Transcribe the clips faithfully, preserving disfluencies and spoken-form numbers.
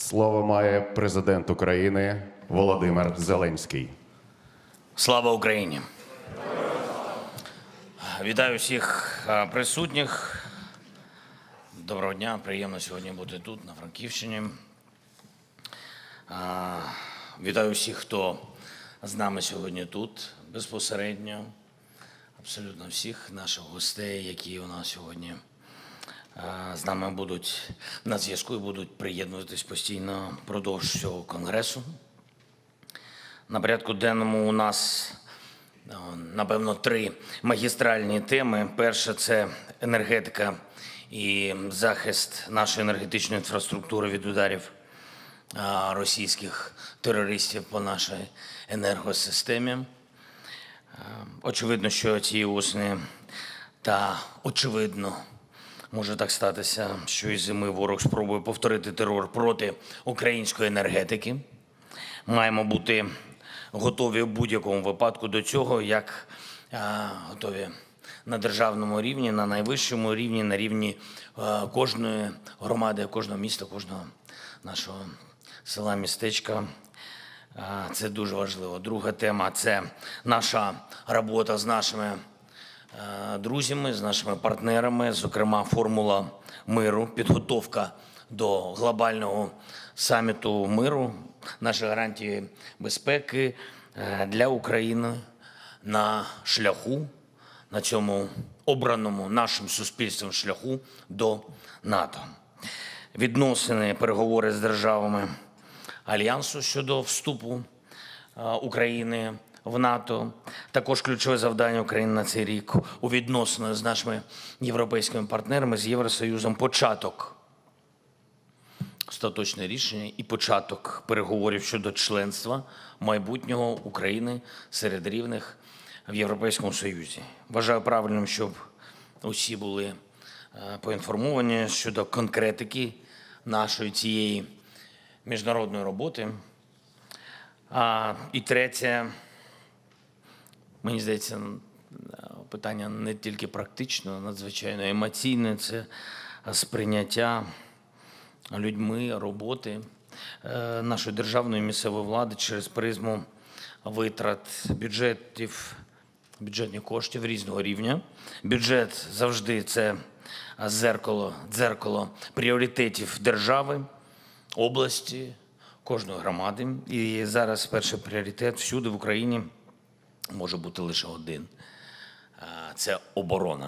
Слово має президент України Володимир Зеленський. Слава Україні! Вітаю всіх присутніх. Доброго дня, приємно сьогодні бути тут, на Франківщині. Вітаю всіх, хто з нами сьогодні тут, безпосередньо. Абсолютно всіх наших гостей, які у нас сьогодні з нами будуть на зв'язку і будуть приєднуватись постійно впродовж цього конгресу. На порядку денному у нас, напевно, три магістральні теми. Перша – це енергетика і захист нашої енергетичної інфраструктури від ударів російських терористів по нашій енергосистемі. Очевидно, що цієї осені, та очевидно, може так статися, що і зими ворог спробує повторити терор проти української енергетики. Маємо бути готові в будь-якому випадку до цього, як а, готові на державному рівні, на найвищому рівні, на рівні а, кожної громади, кожного міста, кожного нашого села, містечка. А, це дуже важливо. Друга тема – це наша робота з нашими а, друзями, з нашими партнерами, зокрема формула миру, підготовка до глобального саміту миру, наші гарантії безпеки для України на шляху, на цьому обраному нашим суспільством шляху до НАТО. Відносини, переговори з державами Альянсу щодо вступу України в НАТО. Також ключове завдання України на цей рік у відносинах з нашими європейськими партнерами, з Євросоюзом – початок, остаточне рішення і початок переговорів щодо членства майбутнього України серед рівних в Європейському Союзі. Вважаю правильним, щоб усі були поінформовані щодо конкретики нашої цієї міжнародної роботи. А, і третє, мені здається, питання не тільки практичне, а надзвичайно емоційне – це сприйняття людьми роботи нашої державної місцевої влади через призму витрат бюджетів, бюджетних коштів різного рівня. Бюджет завжди – це дзеркало, дзеркало пріоритетів держави, області, кожної громади. І зараз перший пріоритет всюди в Україні може бути лише один – це оборона.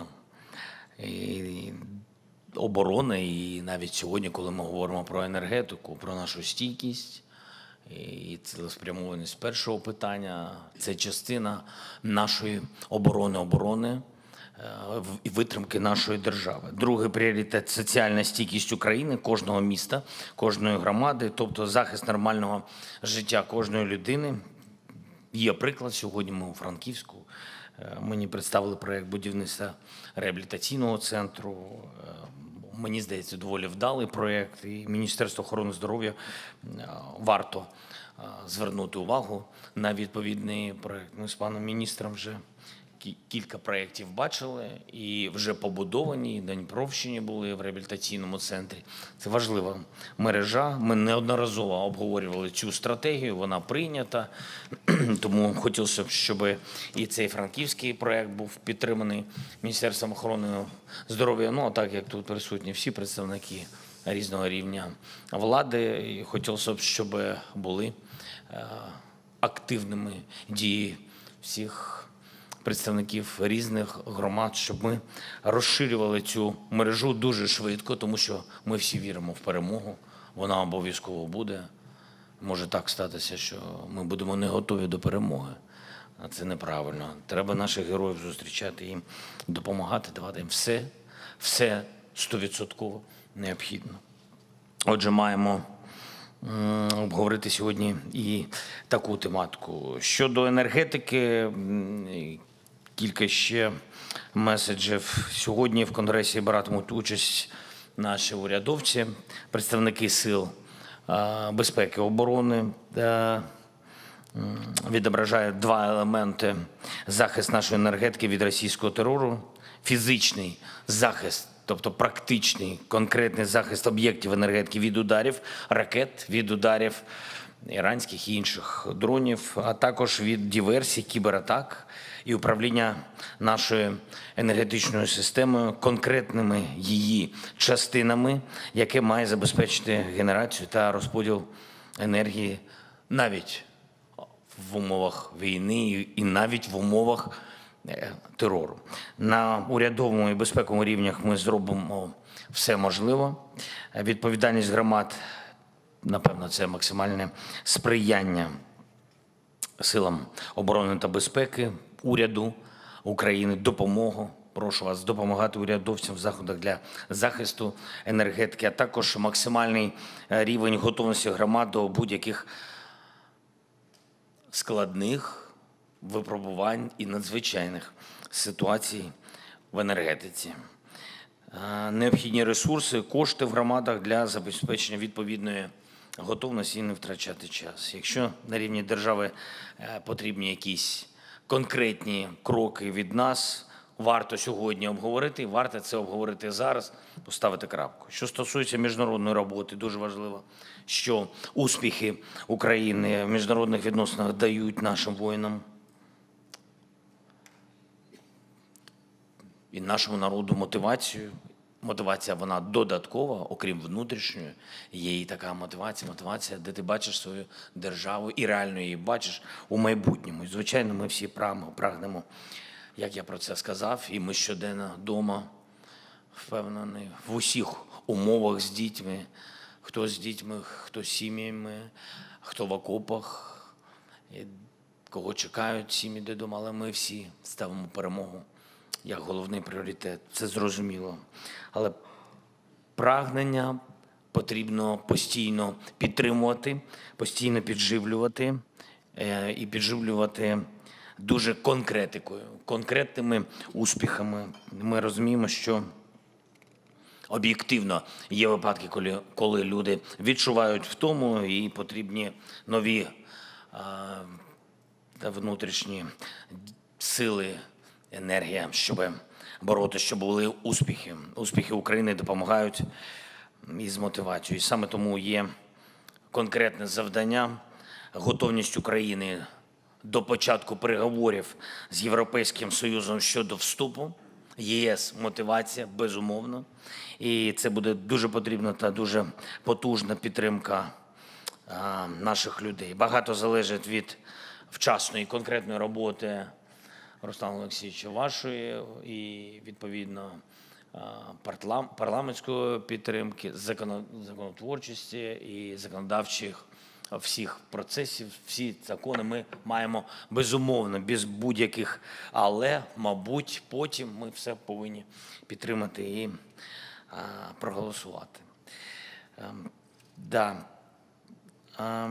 І оборона, і навіть сьогодні, коли ми говоримо про енергетику, про нашу стійкість і цілеспрямованість першого питання, це частина нашої оборони, оборони і витримки нашої держави. Другий пріоритет – соціальна стійкість України, кожного міста, кожної громади, тобто захист нормального життя кожної людини. Є приклад, сьогодні ми у Франківську, мені представили проєкт будівництва реабілітаційного центру. Мені здається, доволі вдалий проєкт, і Міністерство охорони здоров'я варто звернути увагу на відповідний проєкт. Ми з паном міністром вже кілька проєктів бачили і вже побудовані, на Дніпровщині були в реабілітаційному центрі. Це важлива мережа. Ми неодноразово обговорювали цю стратегію, вона прийнята. Тому хотілося б, щоб і цей франківський проєкт був підтриманий Міністерством охорони здоров'я. Ну, а так як тут присутні всі представники різного рівня влади, і хотілося б, щоб були активними дії всіх представників різних громад, щоб ми розширювали цю мережу дуже швидко, тому що ми всі віримо в перемогу, вона обов'язково буде. Може так статися, що ми будемо не готові до перемоги, а це неправильно. Треба наших героїв зустрічати, їм допомагати, давати їм все, все стовідсотково необхідно. Отже, маємо обговорити сьогодні і таку тематику. Щодо енергетики, кілька ще меседжів. Сьогодні в Конгресі братимуть участь наші урядовці, представники сил безпеки, оборони. Відображають два елементи: захист нашої енергетики від російського терору, фізичний захист тобто практичний, конкретний захист об'єктів енергетики від ударів ракет, від ударів іранських і інших дронів, а також від диверсій, кібератак і управління нашою енергетичною системою, конкретними її частинами, яке має забезпечити генерацію та розподіл енергії навіть в умовах війни і навіть в умовах терору. На урядовому і безпековому рівнях ми зробимо все можливе. Відповідальність громад, напевно, це максимальне сприяння силам оборони та безпеки, уряду України, допомогу. Прошу вас допомагати урядовцям в заходах для захисту енергетики, а також максимальний рівень готовності громад до будь-яких складних випробувань і надзвичайних ситуацій в енергетиці. Необхідні ресурси, кошти в громадах для забезпечення відповідної готовності і не втрачати час. Якщо на рівні держави потрібні якісь конкретні кроки від нас, варто сьогодні обговорити, варто це обговорити зараз, поставити крапку. Що стосується міжнародної роботи, дуже важливо, що успіхи України в міжнародних відносинах дають нашим воїнам і нашому народу мотивацію. Мотивація, вона додаткова, окрім внутрішньої, є і така мотивація, мотивація, де ти бачиш свою державу і реально її бачиш у майбутньому. І, звичайно, ми всі прагнемо, як я про це сказав, і ми щоденно вдома, впевнений, в усіх умовах з дітьми, хто з дітьми, хто з сім'ями, хто в окопах, кого чекають сім'ї додому, але ми всі ставимо перемогу як головний пріоритет. Це зрозуміло. Але прагнення потрібно постійно підтримувати, постійно підживлювати і підживлювати дуже конкретикою, конкретними успіхами. Ми розуміємо, що об'єктивно є випадки, коли, коли люди відчувають втому і потрібні нові а, та внутрішні сили, енергія, щоб боротися, щоб були успіхи. Успіхи України допомагають із мотивацією. І саме тому є конкретне завдання, готовність України до початку переговорів з Європейським Союзом щодо вступу. ЄС мотивація, безумовно. І це буде дуже потрібна та дуже потужна підтримка а, наших людей. Багато залежить від вчасної конкретної роботи Руслана Олексійовича вашої і, відповідно, парламентської підтримки, законотворчості і законодавчих всіх процесів, всі закони ми маємо безумовно, без будь-яких але, мабуть, потім ми все повинні підтримати і а, проголосувати. А, да. а,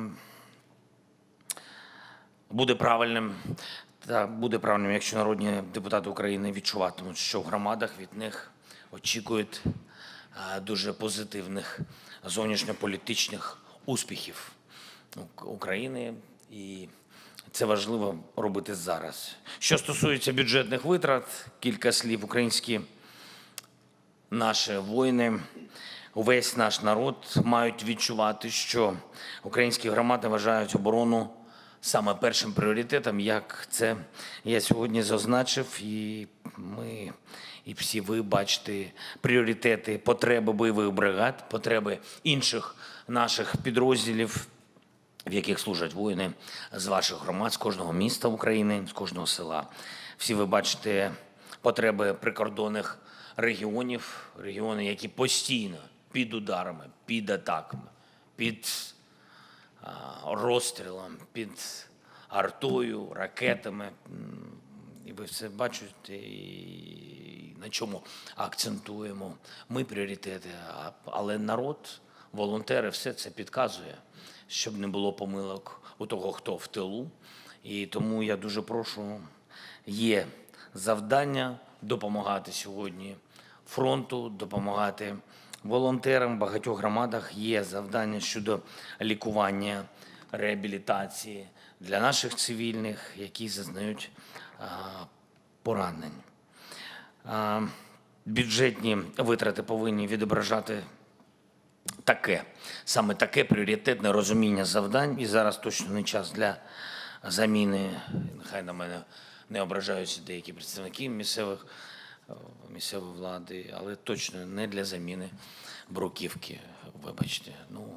буде правильним, та буде правильним, якщо народні депутати України відчуватимуть, що в громадах від них очікують а, дуже позитивних зовнішньополітичних успіхів України, і це важливо робити зараз. Що стосується бюджетних витрат, кілька слів. Українські наші воїни, увесь наш народ мають відчувати, що українські громади вважають оборону саме першим пріоритетом, як це я сьогодні зазначив, і ми, і всі ви бачите пріоритети, потреби бойових бригад, потреби інших наших підрозділів, в яких служать воїни з ваших громад, з кожного міста України, з кожного села. Всі ви бачите потреби прикордонних регіонів, регіони, які постійно під ударами, під атаками, під а, розстрілом, під артою, ракетами. І ви все бачите, і на чому акцентуємо ми пріоритети. Але народ, волонтери, все це підказує, щоб не було помилок у того, хто в тилу. І тому я дуже прошу, є завдання допомагати сьогодні фронту, допомагати волонтерам. В багатьох громадах є завдання щодо лікування, реабілітації для наших цивільних, які зазнають а, поранень. А, бюджетні витрати повинні відображати таке, саме таке пріоритетне розуміння завдань. І зараз точно не час для заміни, нехай на мене не ображаються деякі представники місцевих, місцевої влади, але точно не для заміни бруківки. Вибачте, ну,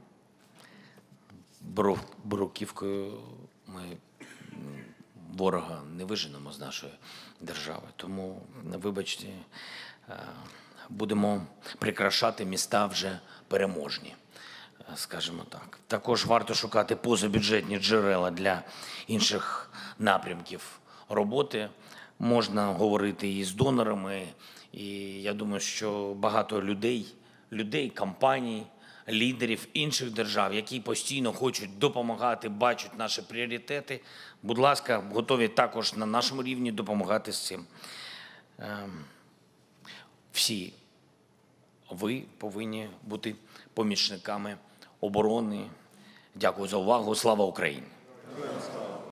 бру, бруківкою ми ворога не виженемо з нашої держави. Тому, вибачте, будемо прикрашати міста вже переможні, скажімо так. Також варто шукати позабюджетні джерела для інших напрямків роботи. Можна говорити і з донорами, і я думаю, що багато людей, людей, компаній, лідерів інших держав, які постійно хочуть допомагати, бачать наші пріоритети. Будь ласка, готові також на нашому рівні допомагати з цим. Всі ви повинні бути помічниками оборони. Дякую за увагу. Слава Україні!